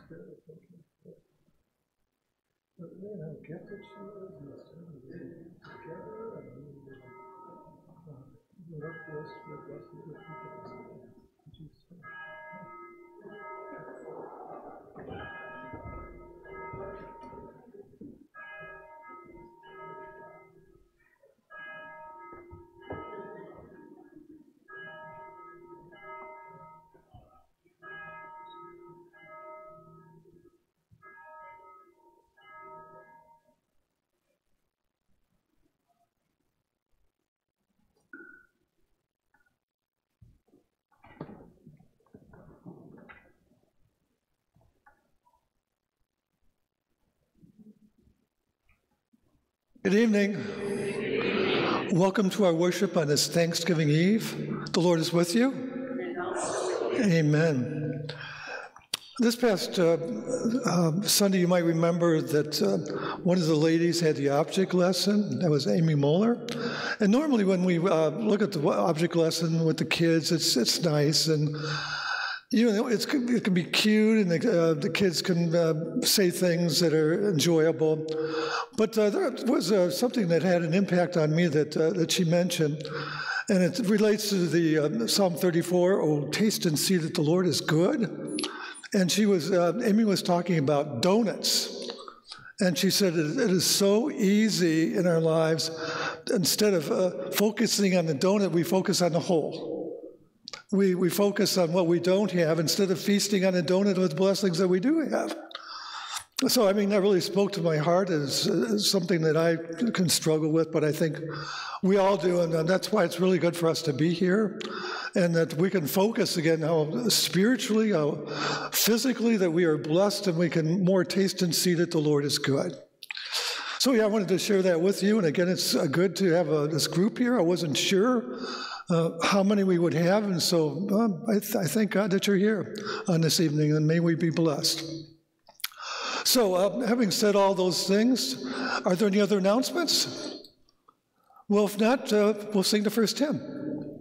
But man, how gifted she is, and it's time to be together, and what blessed, we're blessed with people. In Jesus' name. Good evening. Welcome to our worship on this Thanksgiving Eve. The Lord is with you. Amen. This past Sunday, you might remember that one of the ladies had the object lesson. That was Amy Moeller. And normally when we look at the object lesson with the kids, it's nice, and you know, it can be cute, and the kids can say things that are enjoyable. But there was something that had an impact on me that she mentioned, and it relates to the Psalm 34, "Oh, taste and see that the Lord is good." And Amy was talking about donuts. And she said it is so easy in our lives, instead of focusing on the donut, we focus on the whole. We focus on what we don't have instead of feasting on a donut with blessings that we do have. So, I mean, that really spoke to my heart as something that I can struggle with, but I think we all do, and that's why it's really good for us to be here, and that we can focus again how spiritually, how physically that we are blessed, and we can more taste and see that the Lord is good. So, yeah, I wanted to share that with you, and again, it's good to have this group here. I wasn't sure how many we would have, and so I thank God that you're here on this evening, and may we be blessed. So, having said all those things, are there any other announcements? Well, if not, we'll sing the first hymn.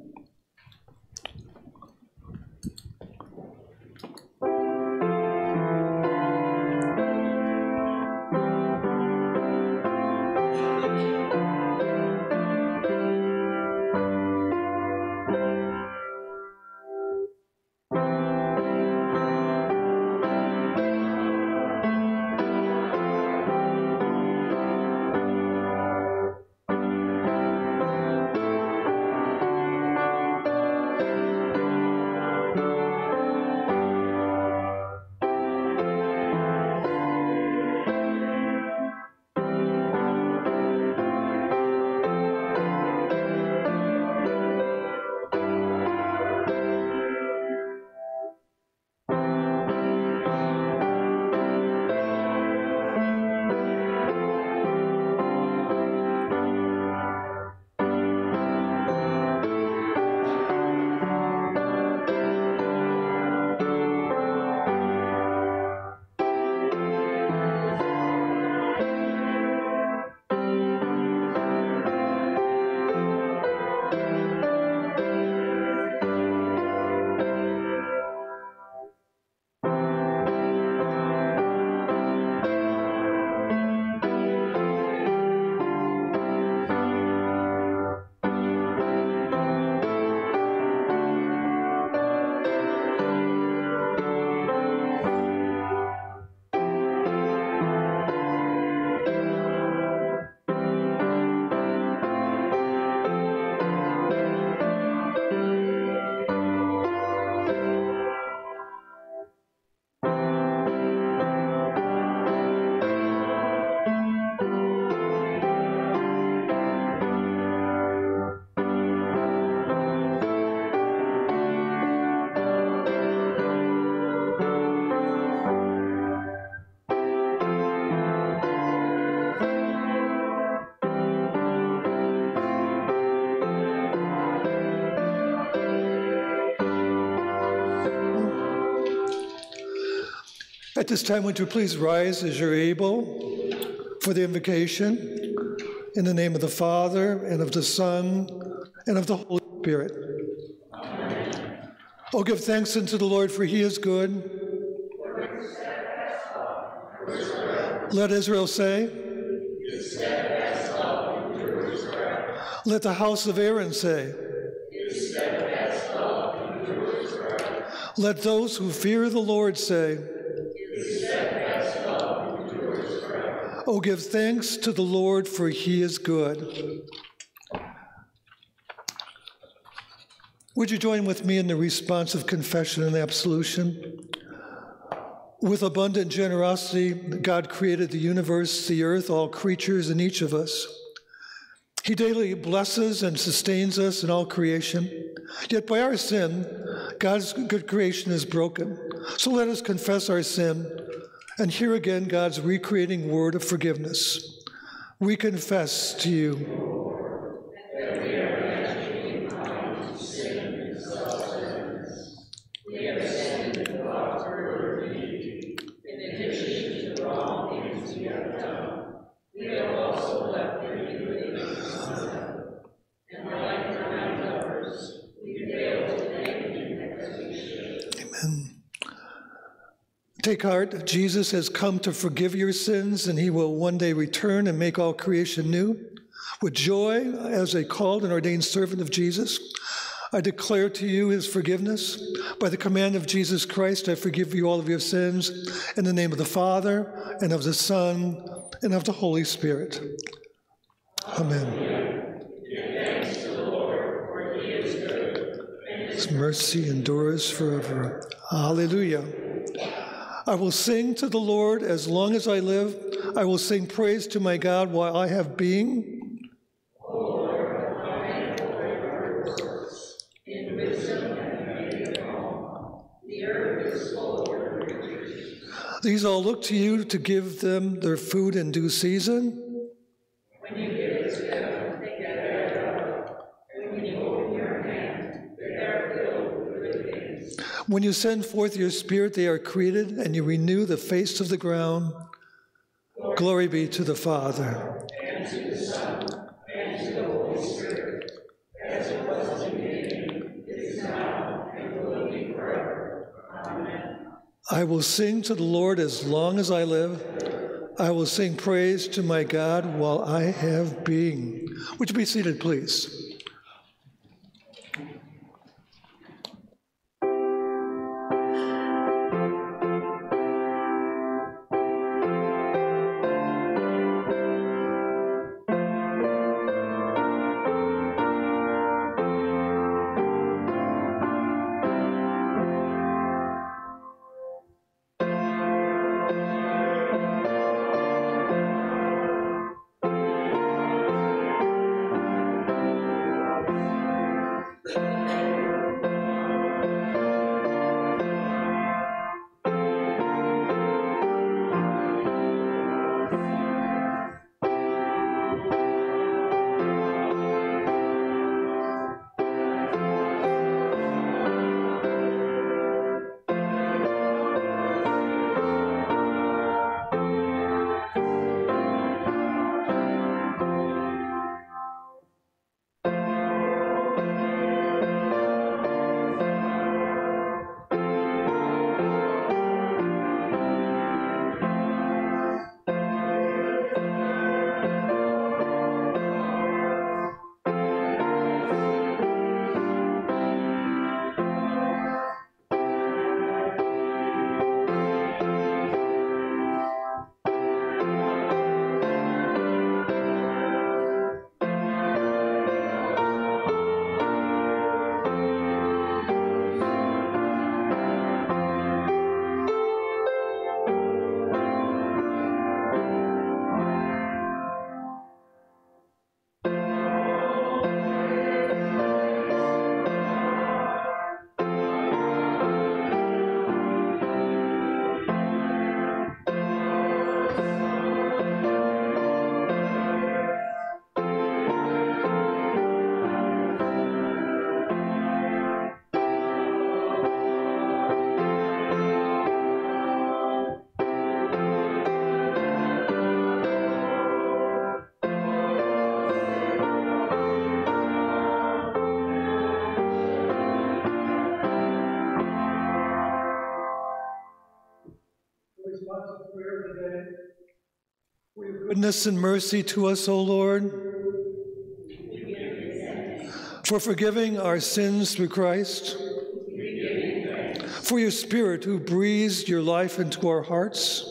At this time, would you please rise as you're able for the invocation in the name of the Father, and of the Son, and of the Holy Spirit. Amen. Oh, give thanks unto the Lord, for he is good. Let Israel say, let the house of Aaron say, let those who fear the Lord say, oh, give thanks to the Lord, for he is good. Would you join with me in the responsive confession and absolution? With abundant generosity, God created the universe, the earth, all creatures, and each of us. He daily blesses and sustains us in all creation. Yet by our sin, God's good creation is broken. So let us confess our sin and hear again God's recreating word of forgiveness. We confess to you. Take heart, Jesus has come to forgive your sins, and he will one day return and make all creation new. With joy, as a called and ordained servant of Jesus, I declare to you his forgiveness. By the command of Jesus Christ, I forgive you all of your sins, in the name of the Father, and of the Son, and of the Holy Spirit. Amen. Give thanks to the Lord, for he is good, and his mercy endures forever. Hallelujah. I will sing to the Lord as long as I live. I will sing praise to my God while I have being. O Lord, I know thy works. In wisdom and made all. The earth is full of your riches. These all look to you to give them their food in due season. When you give it to them, they gather it up. When you open your hand, they are filled with good things. When you send forth your Spirit, they are created, and you renew the face of the ground. Glory be to the Father, and to the Son, and to the Holy Spirit, as it was in the beginning, is now, and will be forever. Amen. I will sing to the Lord as long as I live. I will sing praise to my God while I have being. Would you be seated, please? goodness and mercy to us, O Lord, for forgiving our sins through Christ, for your Spirit who breathes your life into our hearts.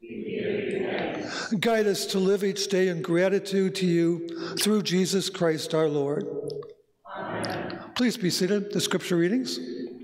Guide us to live each day in gratitude to you through Jesus Christ our Lord. Amen. Please be seated. The scripture readings.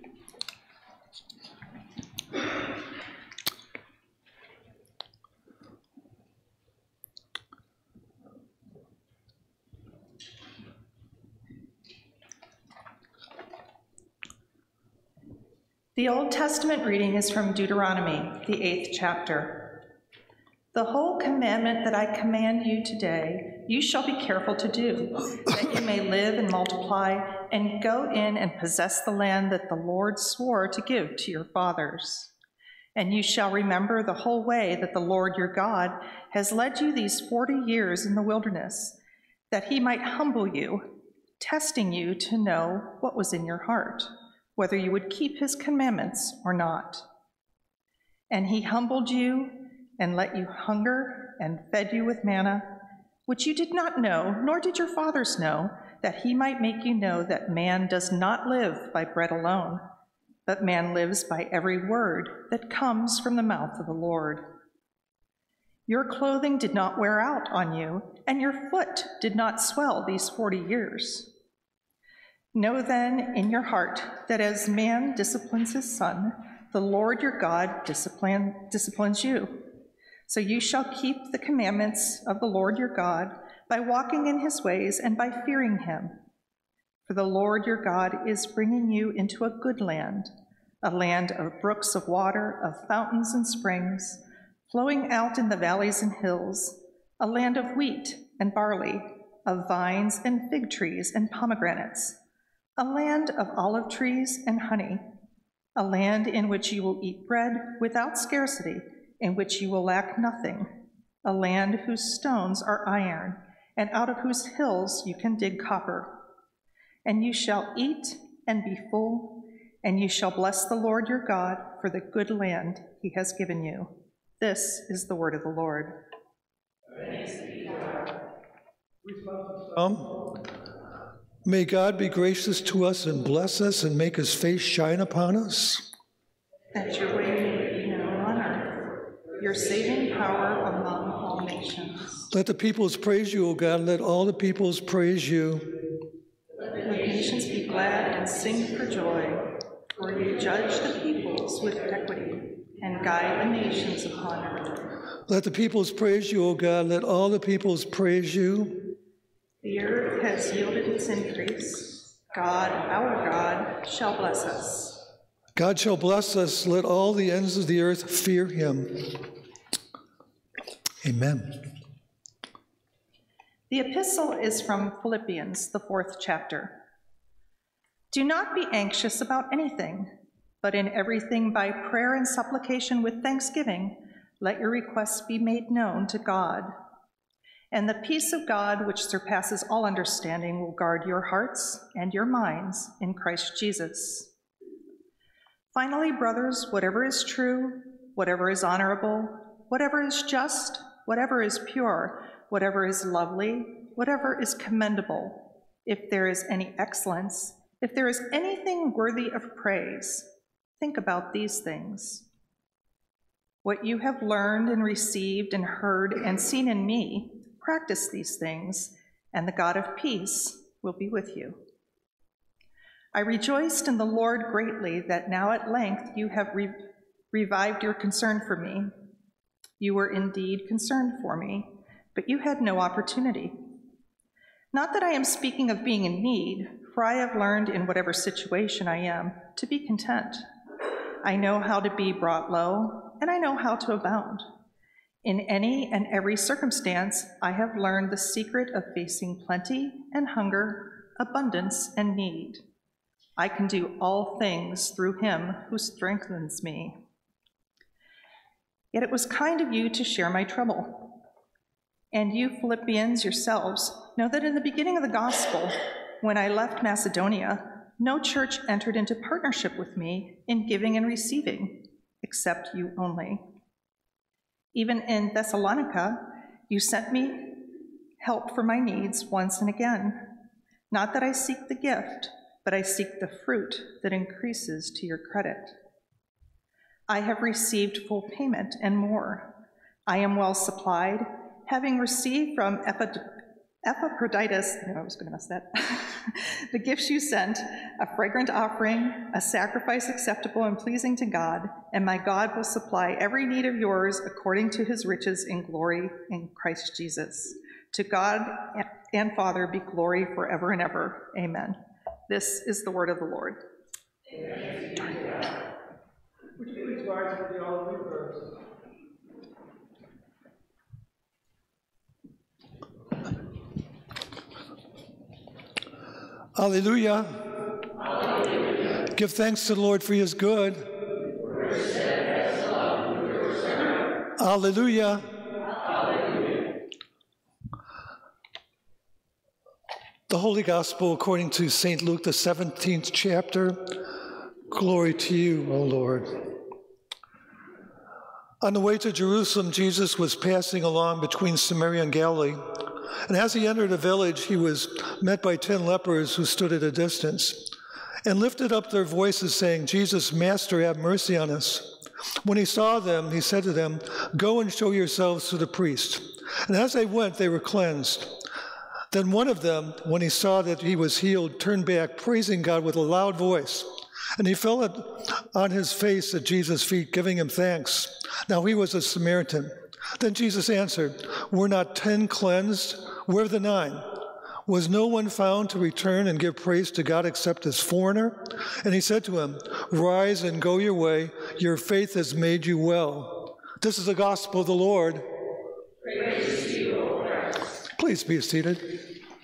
The Old Testament reading is from Deuteronomy, the 8th chapter. The whole commandment that I command you today, you shall be careful to do, that you may live and multiply and go in and possess the land that the Lord swore to give to your fathers. And you shall remember the whole way that the Lord your God has led you these 40 years in the wilderness, that he might humble you, testing you to know what was in your heart, whether you would keep his commandments or not. And he humbled you and let you hunger and fed you with manna, which you did not know, nor did your fathers know, that he might make you know that man does not live by bread alone, but man lives by every word that comes from the mouth of the Lord. Your clothing did not wear out on you, and your foot did not swell these 40 years. Know then in your heart that as man disciplines his son, the Lord your God disciplines you. So you shall keep the commandments of the Lord your God by walking in his ways and by fearing him. For the Lord your God is bringing you into a good land, a land of brooks of water, of fountains and springs, flowing out in the valleys and hills, a land of wheat and barley, of vines and fig trees and pomegranates, a land of olive trees and honey, a land in which you will eat bread without scarcity, in which you will lack nothing, a land whose stones are iron, and out of whose hills you can dig copper. And you shall eat and be full, and you shall bless the Lord your God for the good land he has given you. This is the word of the Lord. Thanks be to God. May God be gracious to us and bless us and make his face shine upon us. That your way may be known on earth, your saving power among all nations. Let the peoples praise you, O God. Let all the peoples praise you. Let the nations be glad and sing for joy, for you judge the peoples with equity and guide the nations upon earth. Let the peoples praise you, O God. Let all the peoples praise you. The earth has yielded its increase. God, our God, shall bless us. God shall bless us. Let all the ends of the earth fear him. Amen. The epistle is from Philippians, the 4th chapter. Do not be anxious about anything, but in everything by prayer and supplication with thanksgiving, let your requests be made known to God. And the peace of God, which surpasses all understanding, will guard your hearts and your minds in Christ Jesus. Finally, brothers, whatever is true, whatever is honorable, whatever is just, whatever is pure, whatever is lovely, whatever is commendable, if there is any excellence, if there is anything worthy of praise, think about these things. What you have learned and received and heard and seen in me, practice these things, and the God of peace will be with you. I rejoiced in the Lord greatly that now at length you have revived your concern for me. You were indeed concerned for me, but you had no opportunity. Not that I am speaking of being in need, for I have learned in whatever situation I am to be content. I know how to be brought low, and I know how to abound. In any and every circumstance, I have learned the secret of facing plenty and hunger, abundance and need. I can do all things through him who strengthens me. Yet it was kind of you to share my trouble. And you Philippians yourselves know that in the beginning of the gospel, when I left Macedonia, no church entered into partnership with me in giving and receiving, except you only. Even in Thessalonica, You sent me help for my needs once and again. Not that I seek the gift, but I seek the fruit that increases to your credit. I have received full payment and more. I am well supplied, having received from Epaphroditus, the gifts you sent, a fragrant offering, a sacrifice acceptable and pleasing to God, and my God will supply every need of yours according to his riches in glory in Christ Jesus. To God and Father be glory forever and ever. Amen. This is the word of the Lord. Amen. Would you please rise for the Alleluia prayers? Alleluia. Alleluia. Give thanks to the Lord for he is good. Alleluia. Alleluia. The Holy Gospel according to St. Luke, the 17th chapter. Glory to you, O Lord. On the way to Jerusalem, Jesus was passing along between Samaria and Galilee. And as he entered a village, he was met by 10 lepers who stood at a distance and lifted up their voices, saying, Jesus, Master, have mercy on us. When he saw them, he said to them, Go and show yourselves to the priest. And as they went, they were cleansed. Then one of them, when he saw that he was healed, turned back, praising God with a loud voice. And he fell on his face at Jesus' feet, giving him thanks. Now he was a Samaritan. Then Jesus answered, Were not 10 cleansed? Where are the 9? Was no one found to return and give praise to God except this foreigner? And he said to him, Rise and go your way. Your faith has made you well. This is the gospel of the Lord. Praise to you, O Christ. Please be seated.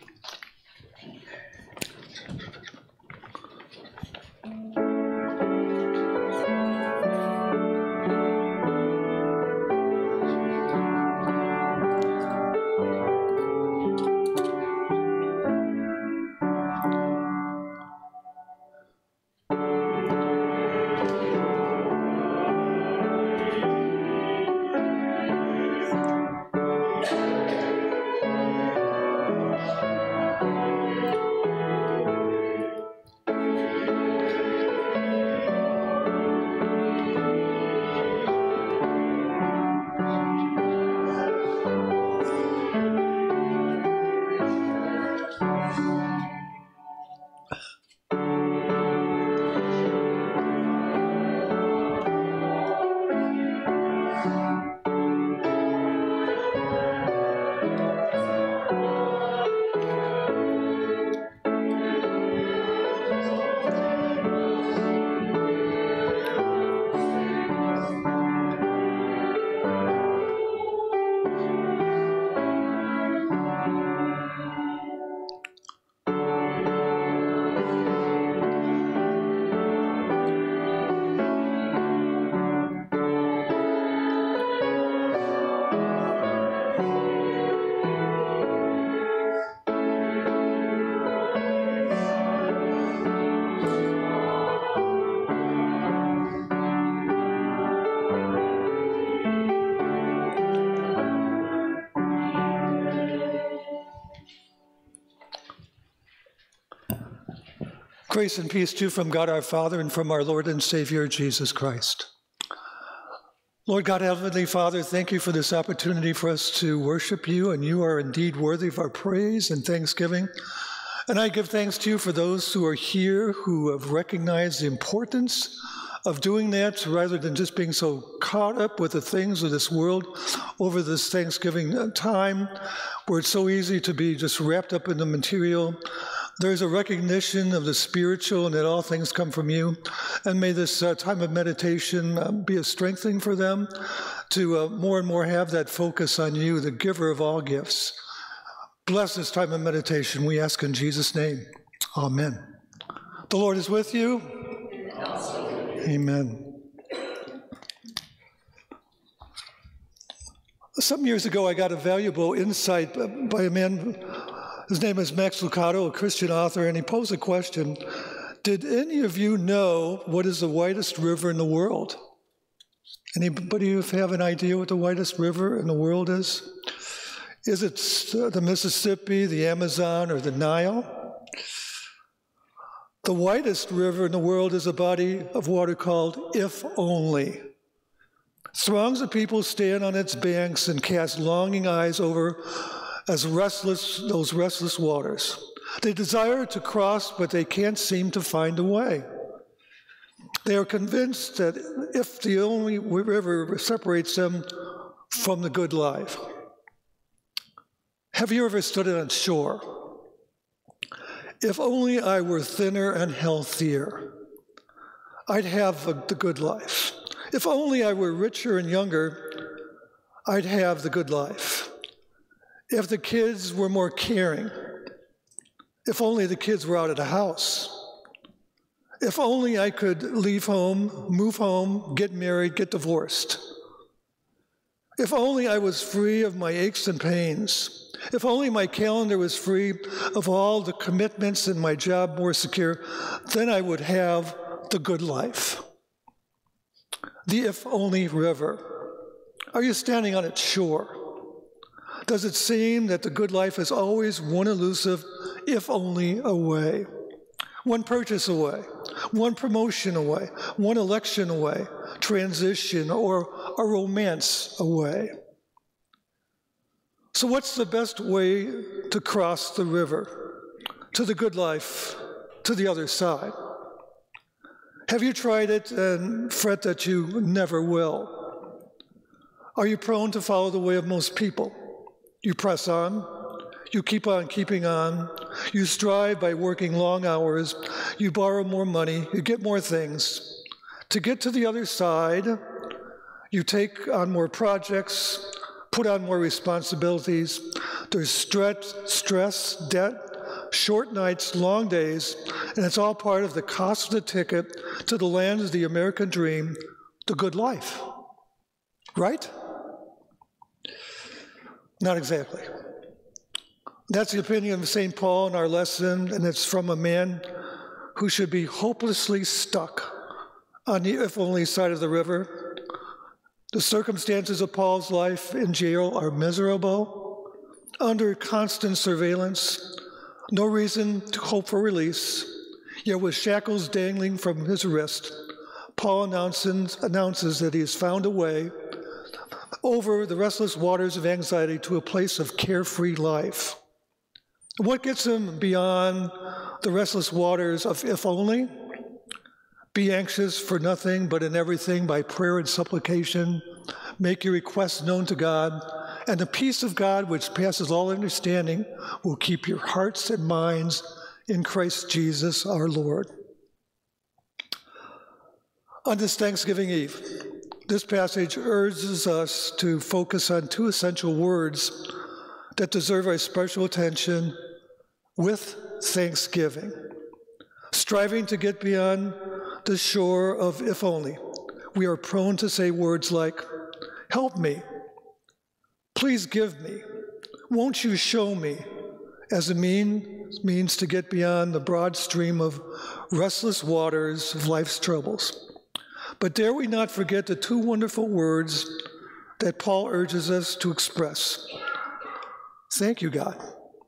Grace and peace to you from God our Father and from our Lord and Savior, Jesus Christ. Lord God, Heavenly Father, thank you for this opportunity for us to worship you, and you are indeed worthy of our praise and thanksgiving. And I give thanks to you for those who are here who have recognized the importance of doing that rather than just being so caught up with the things of this world over this Thanksgiving time, where it's so easy to be just wrapped up in the material. There's a recognition of the spiritual and that all things come from you. And may this time of meditation be a strengthening for them to more and more have that focus on you, the giver of all gifts. Bless this time of meditation, we ask in Jesus' name. Amen. The Lord is with you. Amen. Some years ago, I got a valuable insight by a man. His name is Max Lucado, a Christian author, and he posed a question. Did any of you know what is the widest river in the world? Anybody have an idea what the widest river in the world is? Is it the Mississippi, the Amazon, or the Nile? The widest river in the world is a body of water called If Only. Throngs of people stand on its banks and cast longing eyes over those restless waters. They desire to cross, but they can't seem to find a way. They are convinced that if the only river separates them from the good life. Have you ever stood on shore? If only I were thinner and healthier, I'd have the good life. If only I were richer and younger, I'd have the good life. If the kids were more caring, if only the kids were out of the house. If only I could leave home, move home, get married, get divorced. If only I was free of my aches and pains. If only my calendar was free of all the commitments and my job more secure, then I would have the good life. The if only river. Are you standing on its shore? Does it seem that the good life is always one elusive if only away? One purchase away, one promotion away, one election away, transition, or a romance away. So what's the best way to cross the river, to the good life, to the other side? Have you tried it and fret that you never will? Are you prone to follow the way of most people? You press on, you keep on keeping on, you strive by working long hours, you borrow more money, you get more things. To get to the other side, you take on more projects, put on more responsibilities. There's stress, debt, short nights, long days, and it's all part of the cost of the ticket to the land of the American dream, the good life. Right? Not exactly. That's the opinion of St. Paul in our lesson, and it's from a man who should be hopelessly stuck on the if-only side of the river. The circumstances of Paul's life in jail are miserable, under constant surveillance, no reason to hope for release, yet with shackles dangling from his wrist, Paul announces that he has found a way over the restless waters of anxiety to a place of carefree life. What gets him beyond the restless waters of if only? Be anxious for nothing, but in everything by prayer and supplication. Make your requests known to God, and the peace of God, which passes all understanding, will keep your hearts and minds in Christ Jesus our Lord. On this Thanksgiving Eve, this passage urges us to focus on two essential words that deserve our special attention with thanksgiving. Striving to get beyond the shore of if only, we are prone to say words like, help me, please give me, won't you show me, as a means to get beyond the broad stream of restless waters of life's troubles. But dare we not forget the two wonderful words that Paul urges us to express. Thank you, God.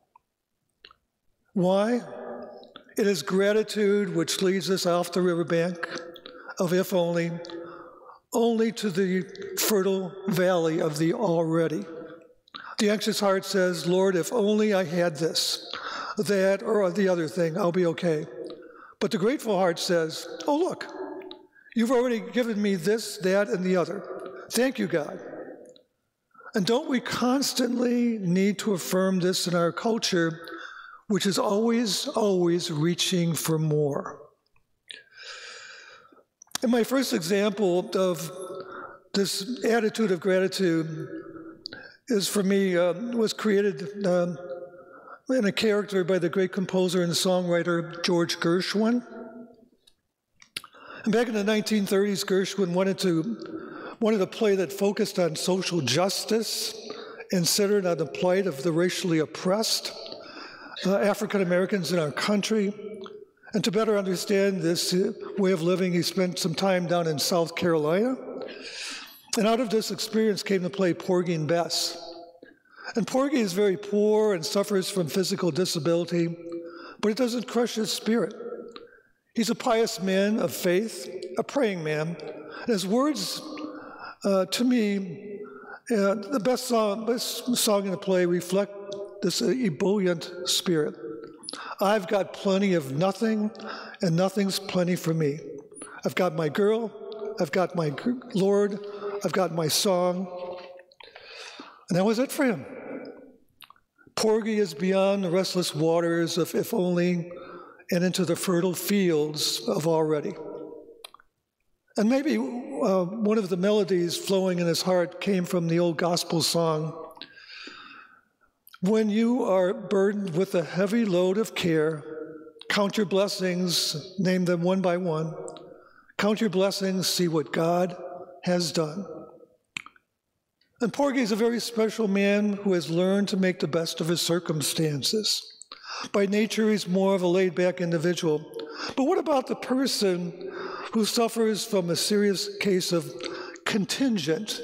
Why? It is gratitude which leads us off the riverbank of if only to the fertile valley of the already. The anxious heart says, Lord, if only I had this, that, or the other thing, I'll be okay. But the grateful heart says, oh, look, you've already given me this, that, and the other. Thank you, God. And don't we constantly need to affirm this in our culture, which is always reaching for more? And my first example of this attitude of gratitude is, for me, was created in a character by the great composer and songwriter George Gershwin. And back in the 1930s, Gershwin wanted a play that focused on social justice and centered on the plight of the racially oppressed African Americans in our country. And to better understand this way of living, he spent some time down in South Carolina. And out of this experience came the play Porgy and Bess. And Porgy is very poor and suffers from physical disability, but it doesn't crush his spirit. He's a pious man of faith, a praying man. And his words, to me, the best song in the play reflect this ebullient spirit. I've got plenty of nothing, and nothing's plenty for me. I've got my girl, I've got my Lord, I've got my song. And that was it for him. Porgy is beyond the restless waters of if only and into the fertile fields of already. And maybe one of the melodies flowing in his heart came from the old gospel song. When you are burdened with a heavy load of care, count your blessings, name them one by one. Count your blessings, see what God has done. And Porgy is a very special man who has learned to make the best of his circumstances. By nature, he's more of a laid-back individual. But what about the person who suffers from a serious case of contentment?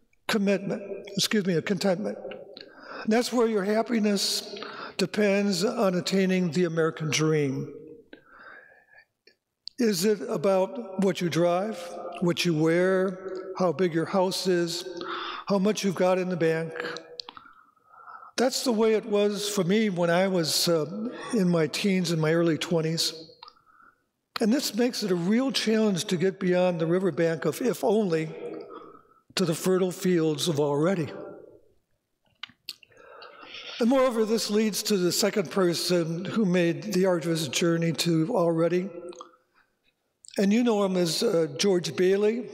And that's where your happiness depends on attaining the American dream. Is it about what you drive, what you wear, how big your house is, how much you've got in the bank? That's the way it was for me when I was in my teens and my early 20s. And this makes it a real challenge to get beyond the riverbank of if only to the fertile fields of already. And moreover, this leads to the second person who made the arduous journey to already. And you know him as George Bailey.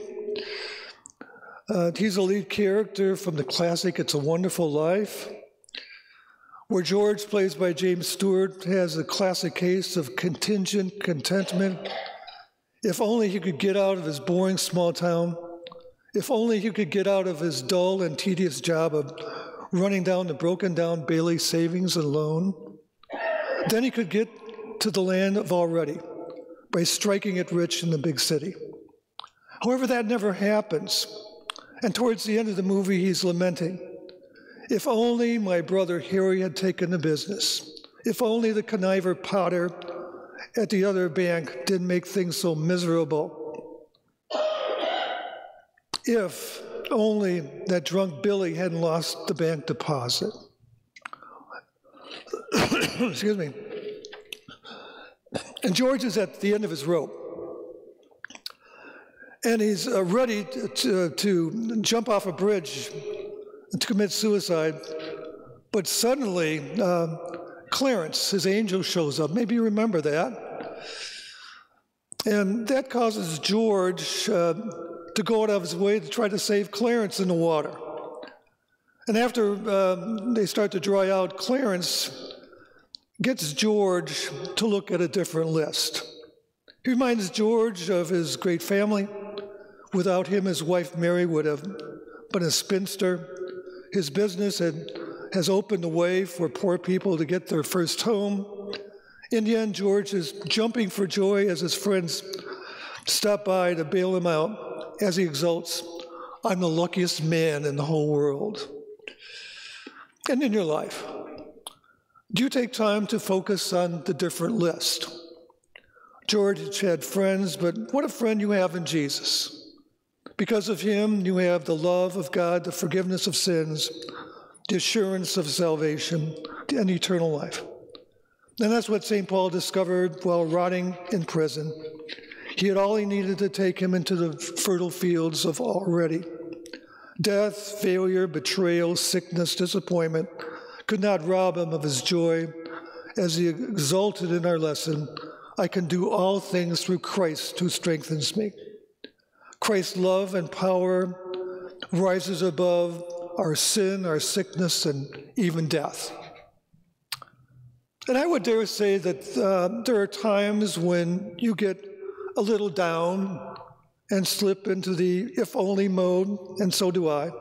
He's a lead character from the classic It's a Wonderful Life, where George, played by James Stewart, has a classic case of contingent contentment. If only he could get out of his boring small town, if only he could get out of his dull and tedious job of running down the broken down Bailey savings and loan, then he could get to the land of already by striking it rich in the big city. However, that never happens. And towards the end of the movie, he's lamenting, if only my brother Harry had taken the business. If only the conniver Potter at the other bank didn't make things so miserable. If only that drunk Billy hadn't lost the bank deposit. Excuse me. And George is at the end of his rope. And he's ready to jump off a bridge to commit suicide. But suddenly, Clarence, his angel, shows up. Maybe you remember that. And that causes George to go out of his way to try to save Clarence in the water. And after they start to dry out, Clarence gets George to look at a different list. He reminds George of his great family. Without him, his wife Mary would have been a spinster. His business has opened the way for poor people to get their first home. In the end, George is jumping for joy as his friends stop by to bail him out as he exults, I'm the luckiest man in the whole world. And in your life, do you take time to focus on the different list? George had friends, but what a friend you have in Jesus. Because of him, you have the love of God, the forgiveness of sins, the assurance of salvation, and eternal life. And that's what St. Paul discovered while rotting in prison. He had all he needed to take him into the fertile fields of already. Death, failure, betrayal, sickness, disappointment could not rob him of his joy as he exulted in our lesson, I can do all things through Christ who strengthens me. Christ's love and power rises above our sin, our sickness, and even death. And I would dare say that there are times when you get a little down and slip into the if-only mode, and so do I.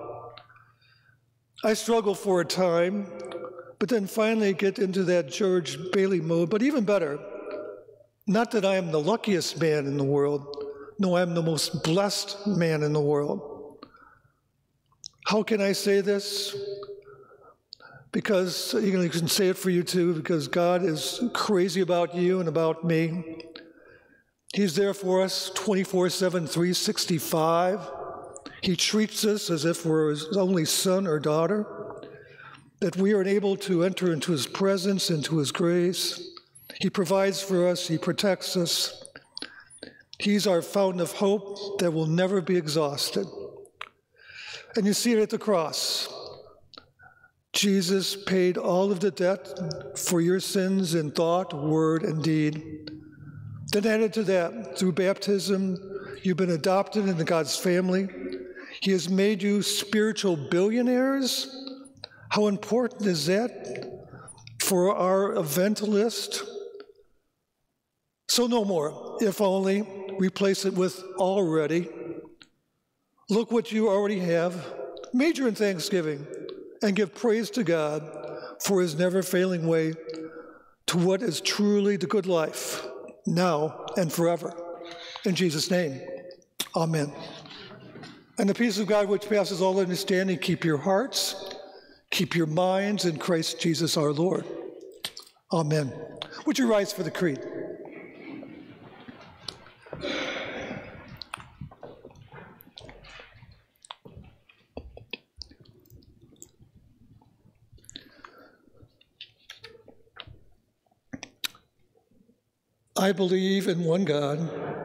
I struggle for a time, but then finally get into that George Bailey mode. But even better, not that I am the luckiest man in the world. No, I'm the most blessed man in the world. How can I say this? because you can say it for you too, because God is crazy about you and about me. He's there for us 24/7, 365. He treats us as if we're his only son or daughter, that we are able to enter into his presence, into his grace. He provides for us. He protects us. He's our fountain of hope that will never be exhausted. And you see it at the cross. Jesus paid all of the debt for your sins in thought, word, and deed. Then added to that, through baptism, you've been adopted into God's family. He has made you spiritual billionaires. How important is that for our event list? So no more, if only. Replace it with already. Look what you already have. Major in thanksgiving, and give praise to God for his never-failing way to what is truly the good life, now and forever. In Jesus' name, amen. And the peace of God, which passes all understanding, keep your hearts, keep your minds in Christ Jesus our Lord. Amen. Would you rise for the creed? I believe in one God,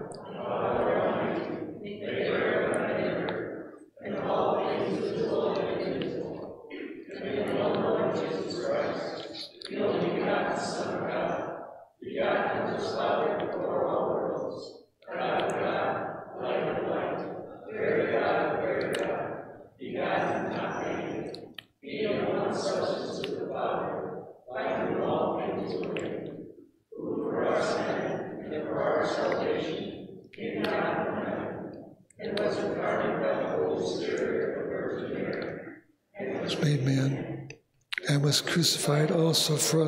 was made man, and was crucified also for us.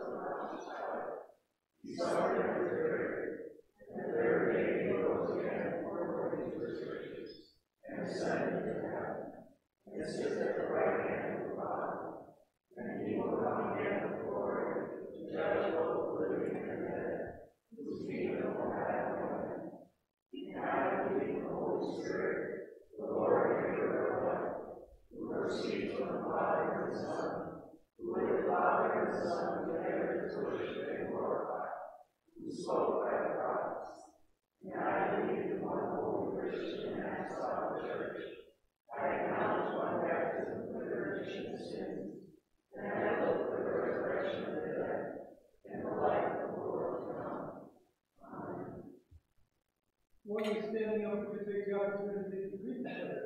One is standing up to take the opportunity to read that.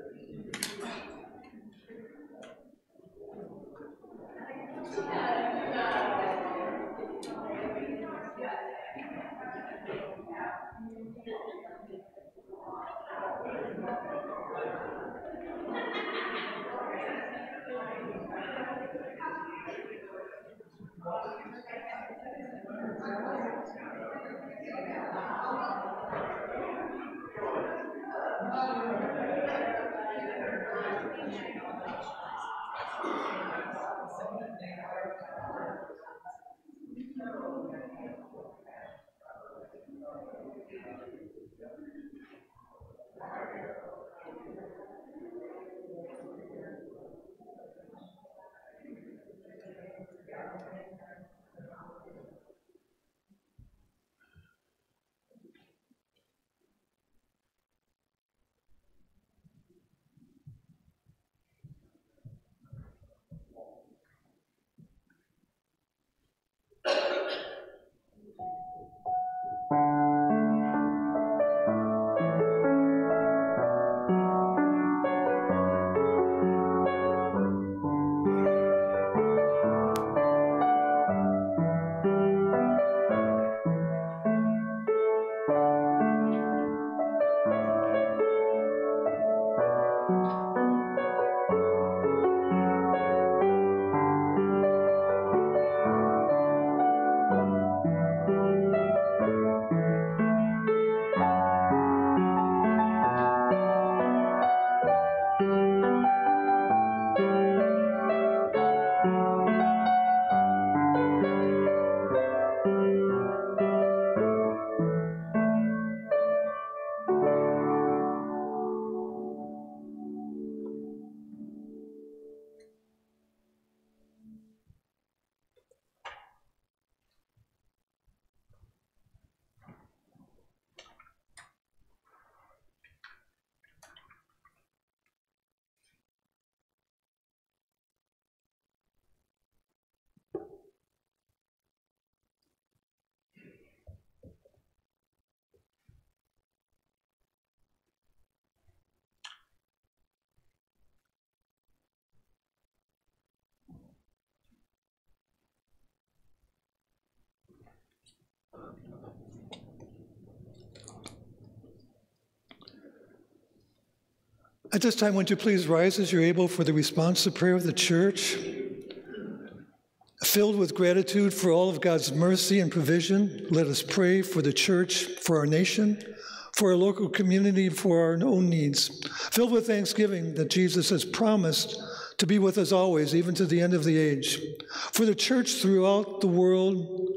At this time, would you please rise as you're able for the responsive prayer of the church? Filled with gratitude for all of God's mercy and provision, let us pray for the church, for our nation, for our local community, for our own needs. Filled with thanksgiving that Jesus has promised to be with us always, even to the end of the age. For the church throughout the world,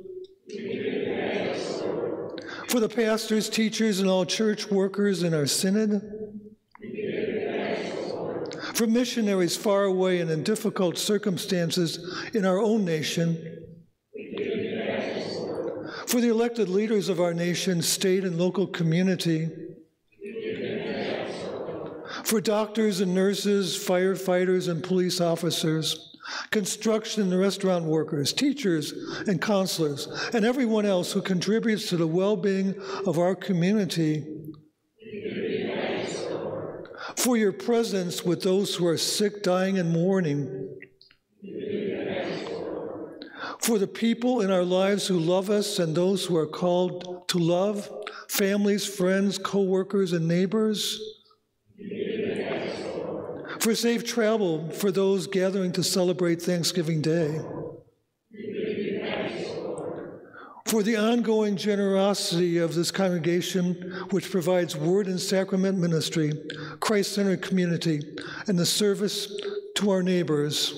for the pastors, teachers, and all church workers in our synod, for missionaries far away and in difficult circumstances in our own nation, for the elected leaders of our nation, state, and local community, for doctors and nurses, firefighters and police officers, construction and restaurant workers, teachers and counselors, and everyone else who contributes to the well-being of our community, for your presence with those who are sick, dying, and mourning, for the people in our lives who love us and those who are called to love, families, friends, co-workers, and neighbors, for safe travel for those gathering to celebrate Thanksgiving Day, for the ongoing generosity of this congregation, which provides word and sacrament ministry, Christ-centered community, and the service to our neighbors,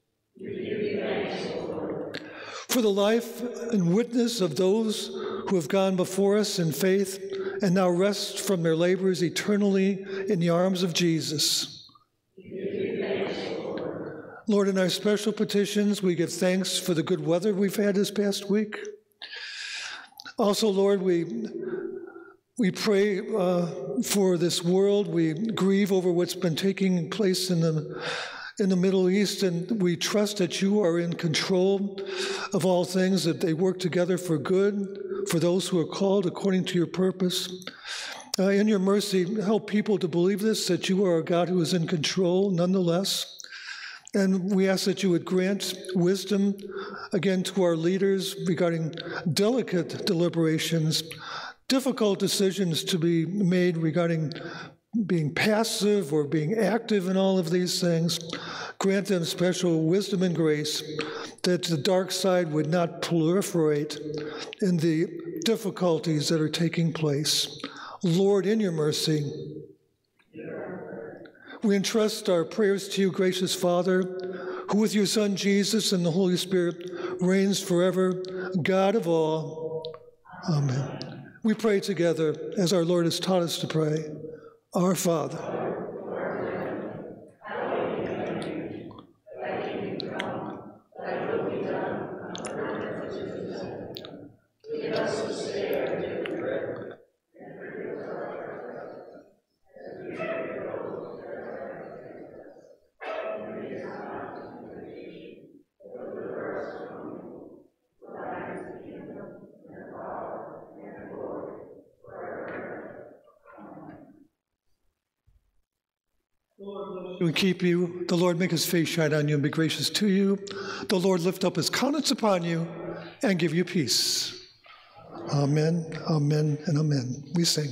for the life and witness of those who have gone before us in faith and now rest from their labors eternally in the arms of Jesus. Lord, in our special petitions, we give thanks for the good weather we've had this past week. Also, Lord, we pray for this world. We grieve over what's been taking place in the Middle East, and we trust that you are in control of all things, that they work together for good, for those who are called according to your purpose. In your mercy, help people to believe this, that you are a God who is in control nonetheless. And we ask that you would grant wisdom, again, to our leaders regarding delicate deliberations, difficult decisions to be made regarding being passive or being active in all of these things. Grant them special wisdom and grace that the dark side would not proliferate in the difficulties that are taking place. Lord, in your mercy, we entrust our prayers to you, gracious Father, who with your Son Jesus and the Holy Spirit reigns forever, God of all. Amen. We pray together as our Lord has taught us to pray. Our Father, we keep you. The Lord make his face shine on you and be gracious to you. The Lord lift up his countenance upon you and give you peace. Amen, amen, and amen. We sing.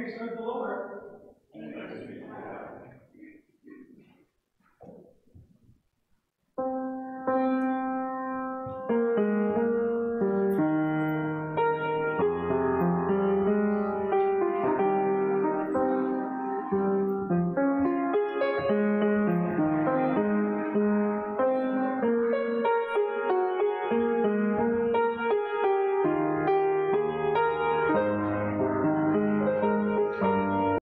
serve the Lord.